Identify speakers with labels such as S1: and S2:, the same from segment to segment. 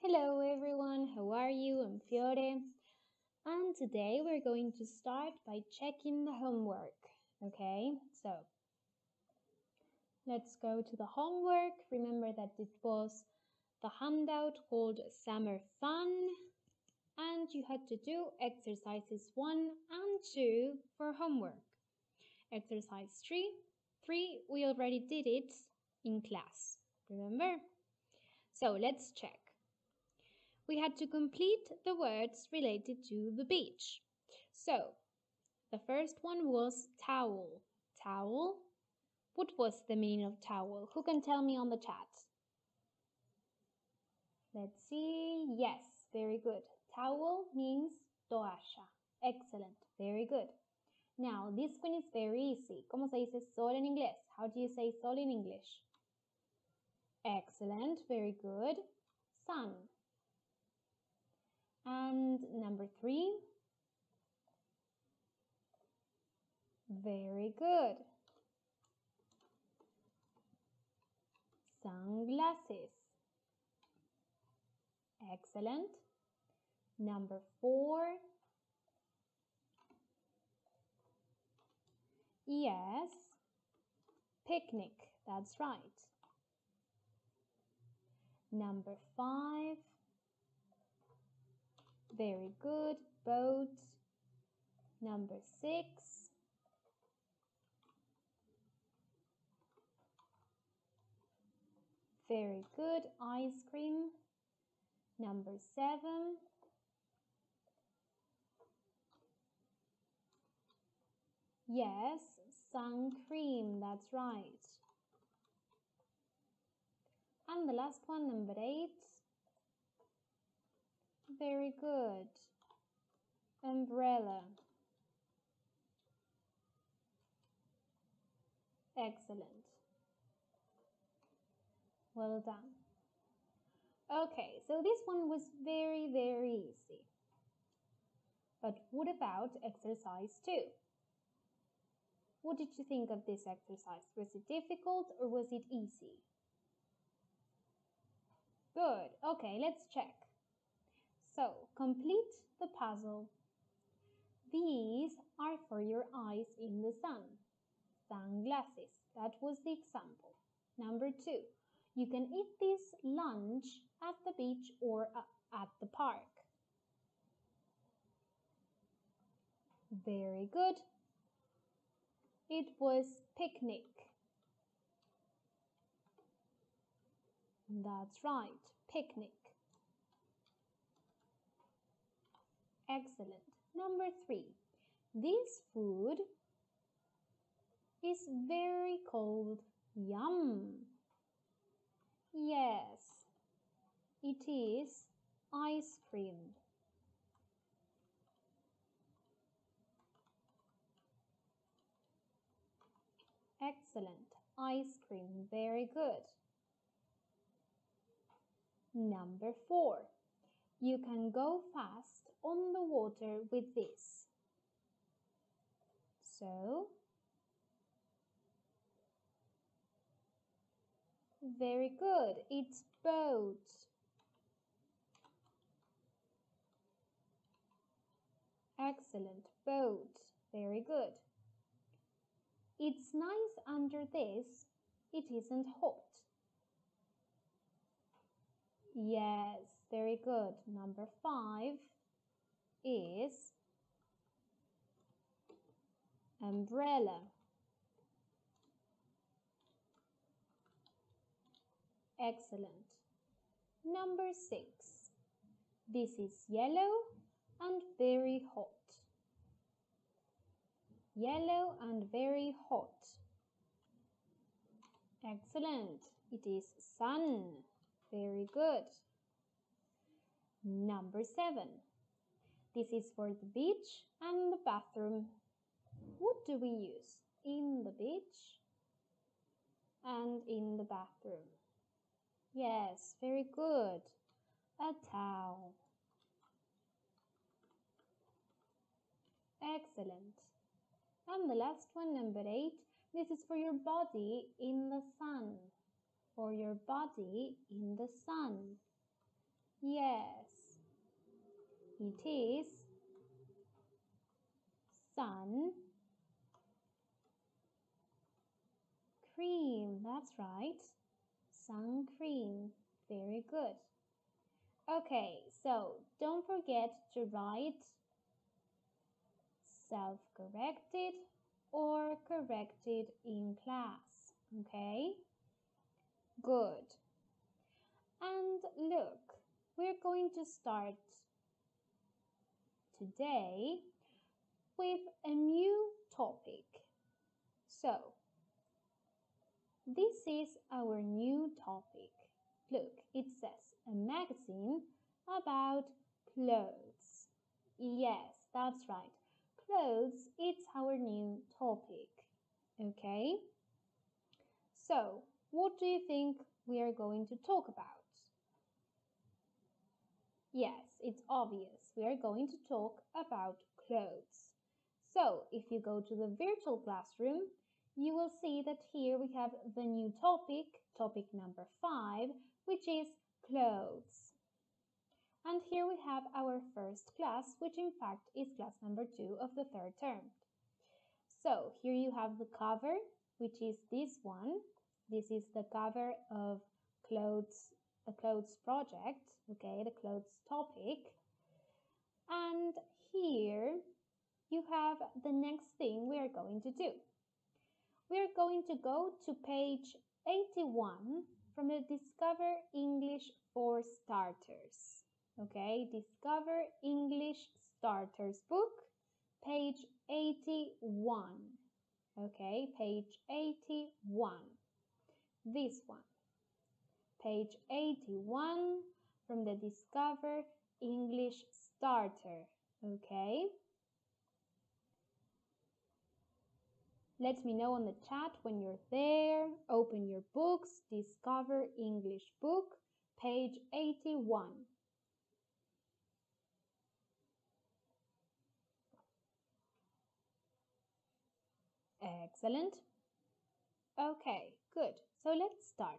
S1: Hello everyone, how are you? I'm Fiore, and today we're going to start by checking the homework. Okay, so let's go to the homework. Remember that it was the handout called Summer Fun, and you had to do exercises 1 and 2 for homework. Exercise 3 we already did it in class, remember? So let's check. We had to complete the words related to the beach. So, the first one was towel. Towel? What was the meaning of towel? Who can tell me on the chat? Let's see. Yes, very good. Towel means toalla. Excellent. Very good. Now, this one is very easy. ¿Cómo se dice sol en inglés? How do you say sol in English? Excellent. Very good. Sun. And number 3. Very good. Sunglasses. Excellent. Number 4. Yes. Picnic. That's right. Number 5. Very good. Boat. Number 6. Very good. Ice cream. Number 7. Yes, sun cream. That's right. And the last one, number 8. Very good. Umbrella. Excellent. Well done. Okay, so this one was very easy. But what about exercise 2? What did you think of this exercise? Was it difficult or was it easy? Good. Okay, let's check. So, complete the puzzle. These are for your eyes in the sun. Sunglasses. That was the example. Number 2. You can eat this lunch at the beach or at the park. Very good. It was picnic. That's right, picnic. Excellent. Number 3. This food is very cold. Yum. Yes, it is ice cream. Excellent. Ice cream. Very good. Number 4. You can go fast on the water with this. So, very good. It's boat. Excellent. Boat. Very good. It's nice under this. It isn't hot. Yes, very good. Number 5 is umbrella. Excellent. Number 6. This is yellow and very hot. Yellow and very hot. Excellent. It is sun. Very good. Number 7. This is for the beach and the bathroom. What do we use in the beach and in the bathroom? Yes, very good. A towel. Excellent. And the last one, number 8. This is for your body in the sun. For your body in the sun. Yes, it is sun cream. That's right. Sun cream. Very good. Okay, so don't forget to write self-corrected or corrected in class. Okay? Good. And look, we're going to start today with a new topic. So, this is our new topic. Look, it says a magazine about clothes. Yes, that's right. Clothes, it's our new topic. Okay? So, what do you think we are going to talk about? Yes, it's obvious. We are going to talk about clothes. So, if you go to the virtual classroom, you will see that here we have the new topic, topic number 5, which is clothes. And here we have our first class, which in fact is class number 2 of the third term. So, here you have the cover, which is this one. This is the cover of clothes, the clothes project, okay, the clothes topic. And here you have the next thing we are going to do. We are going to go to page 81 from the Discover English for Starters. Okay, Discover English Starters book, page 81. Okay, page 81. This one. Page 81 from the Discover English Starter. Okay. Let me know on the chat when you're there. Open your books. Discover English book, page 81. Excellent. Okay, good. So let's start.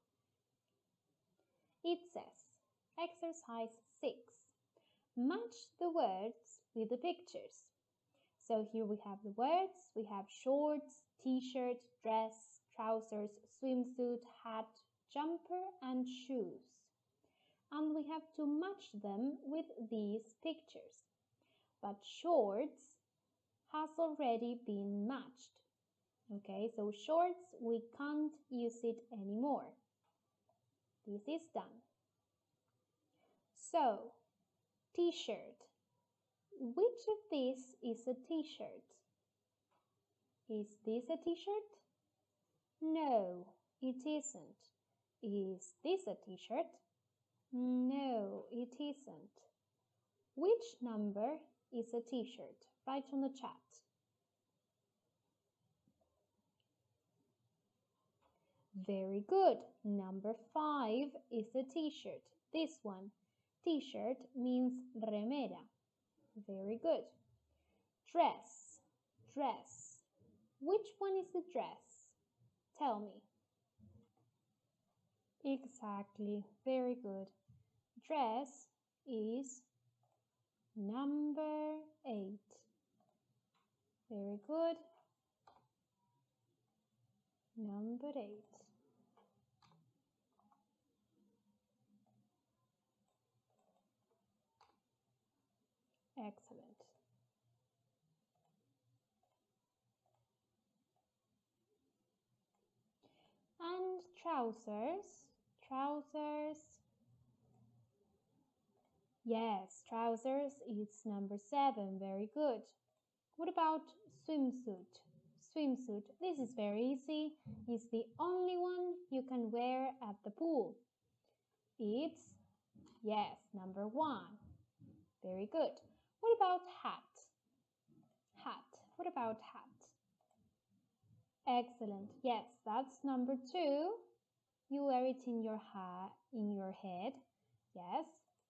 S1: It says, exercise 6. Match the words with the pictures. So here we have the words. We have shorts, t-shirt, dress, trousers, swimsuit, hat, jumper, and shoes. And we have to match them with these pictures. But shorts has already been matched. Okay, so shorts, we can't use it anymore. This is done. So, t-shirt. Which of these is a t-shirt? Is this a t-shirt? No, it isn't. Is this a t-shirt? No, it isn't. Which number is a t-shirt? Write on the chat. Very good. Number 5 is a t-shirt. This one. T-shirt means remera. Very good. Dress. Dress. Which one is the dress? Tell me. Exactly. Very good. Dress is number 8. Very good. Number 8. Excellent. And trousers. Trousers. Yes, trousers, it's number 7. Very good. What about swimsuit? Swimsuit, this is very easy. It's the only one you can wear at the pool. It's, yes, number 1. Very good. What about hat? Hat. What about hat? Excellent. Yes, that's number 2. You wear it in your hat, in your head. Yes.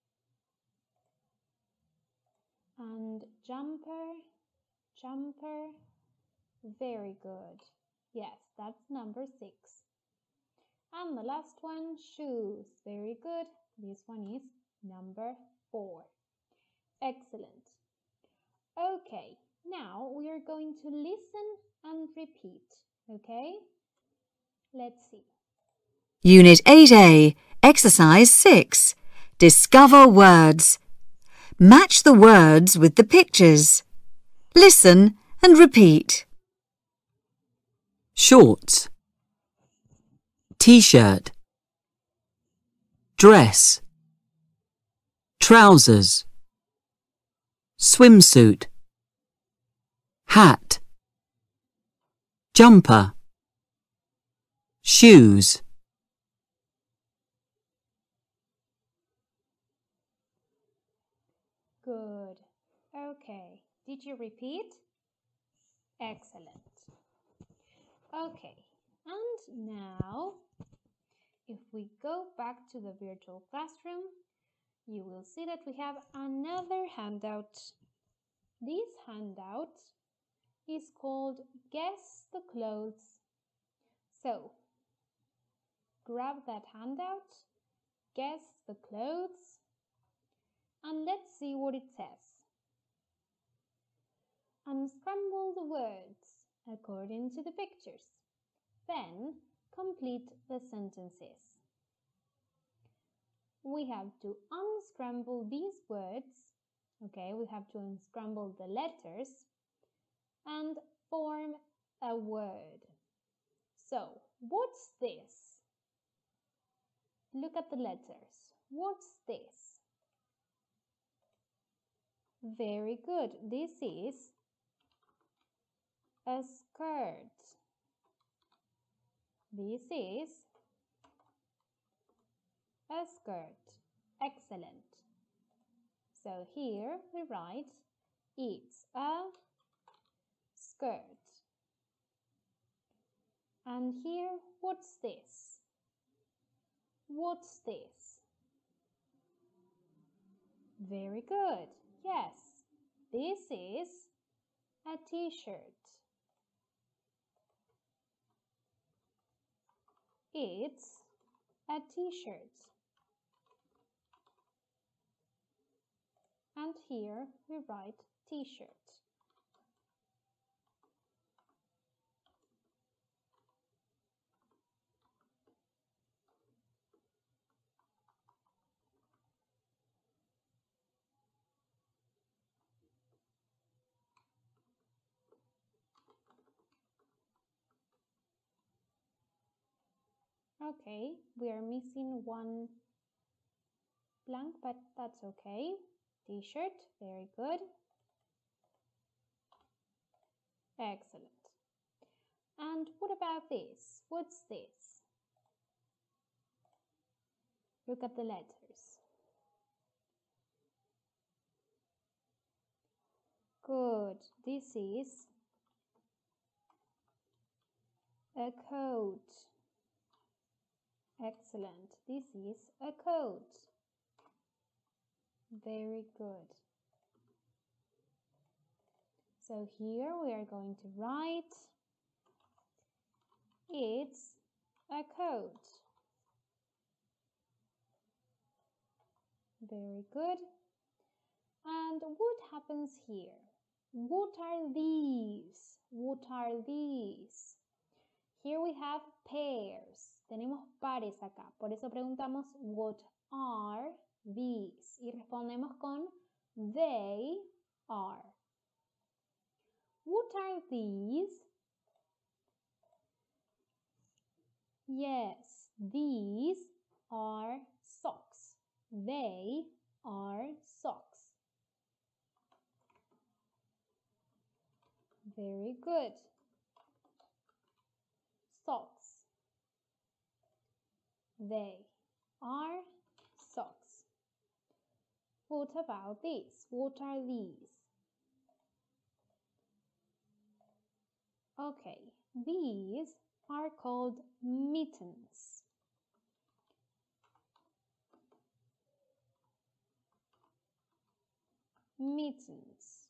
S1: And jumper, jumper. Very good. Yes, that's number 6. And the last one, shoes. Very good. This one is Number 4. Excellent. Okay, now we are going to listen and repeat, okay? Let's see.
S2: Unit 8A, Exercise 6. Discover words. Match the words with the pictures. Listen and repeat.
S3: Shorts, T-shirt, dress, trousers, swimsuit, hat, jumper, shoes.
S1: Good. Okay, did you repeat? Excellent. Okay, and now if we go back to the virtual classroom, you will see that we have another handout. This handout is called Guess the Clothes. So, grab that handout, guess the clothes, and let's see what it says. Unscramble the words according to the pictures. Then complete the sentences. We have to unscramble these words. Okay, we have to unscramble the letters and form a word. So, what's this? Look at the letters. What's this? Very good. This is a skirt. This is a skirt. Excellent. So here we write, it's a skirt. And here, what's this? What's this? Very good. Yes, this is a t-shirt. It's a t-shirt. And here we write t-shirt. Okay, we are missing one blank, but that's okay. T-shirt, very good. Excellent. And what about this? What's this? Look at the letters. Good. This is a coat. Excellent. This is a coat. Very good. So here we are going to write, it's a coat. Very good. And what happens here? What are these? What are these? Here we have pairs. Tenemos pares acá. Por eso preguntamos what are these? Y respondemos con they are. What are these? Yes, these are socks. They are socks. Very good. Socks. They are socks. What about these? What are these? Okay, these are called mittens. Mittens.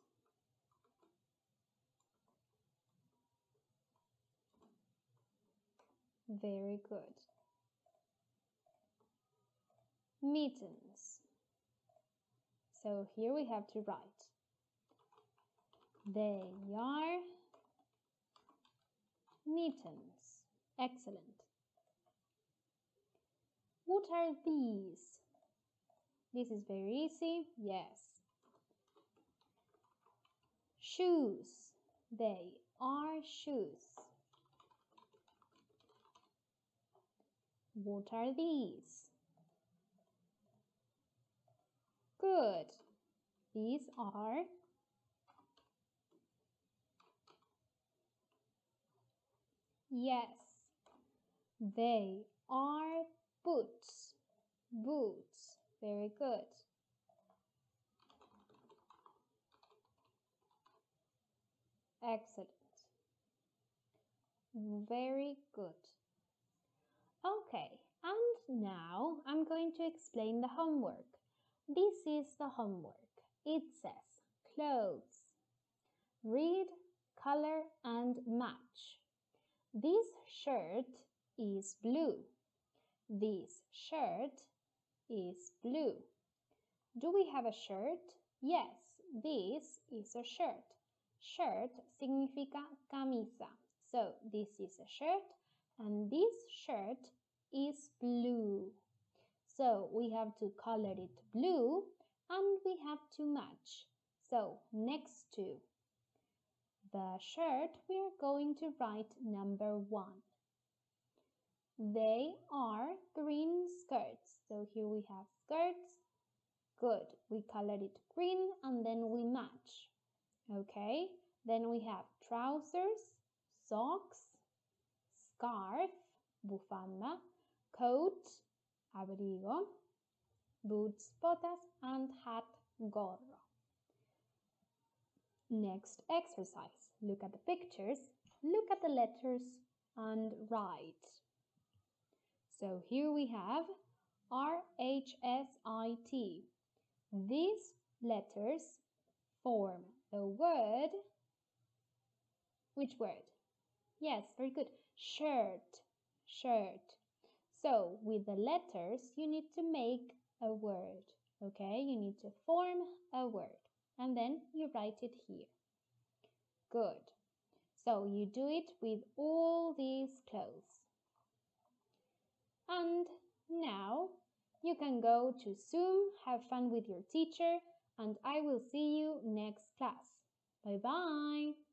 S1: Very good. Mittens. So here we have to write. They are mittens. Excellent. What are these? This is very easy. Yes. Shoes. They are shoes. What are these? Good. These are yes. They are boots. Boots. Very good. Excellent. Very good. Okay, and now I'm going to explain the homework. This is the homework. It says clothes. Read, color, and match. This shirt is blue. This shirt is blue. Do we have a shirt? Yes, this is a shirt. Shirt significa camisa. So this is a shirt and this shirt is blue. So we have to color it blue and we have to match. So next to the shirt, we are going to write number 1. They are green skirts. So here we have skirts. Good. We colored it green and then we match. Okay. Then we have trousers, socks, scarf, bufanda, coat, abrigo, boots, botas, and hat, gorro. Next exercise. Look at the pictures, look at the letters, and write. So here we have RHSIT. These letters form the word. Which word? Yes, very good. Shirt. Shirt. So with the letters, you need to make a word. Okay, you need to form a word. And then you write it here. Good. So you do it with all these clothes. And now you can go to Zoom, have fun with your teacher, and I will see you next class. Bye-bye.